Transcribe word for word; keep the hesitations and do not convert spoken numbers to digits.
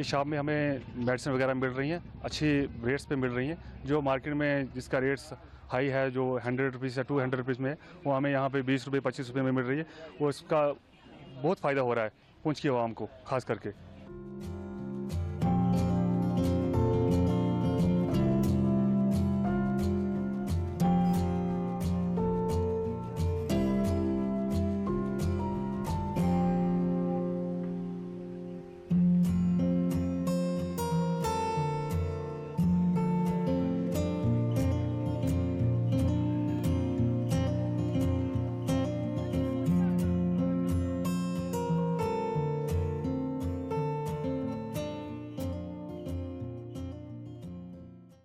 कि शॉप में हमें मेडिसिन वगैरह मिल रही हैं, अच्छी रेट्स पे मिल रही हैं। जो मार्केट में जिसका रेट्स हाई है, जो हंड्रेड रुपीज़ या टू हंड्रेड रुपीज़ में, वो हमें यहाँ पे बीस रुपये पच्चीस रुपये में मिल रही है। वो इसका बहुत फ़ायदा हो रहा है पुंछ की आवाम को खास करके।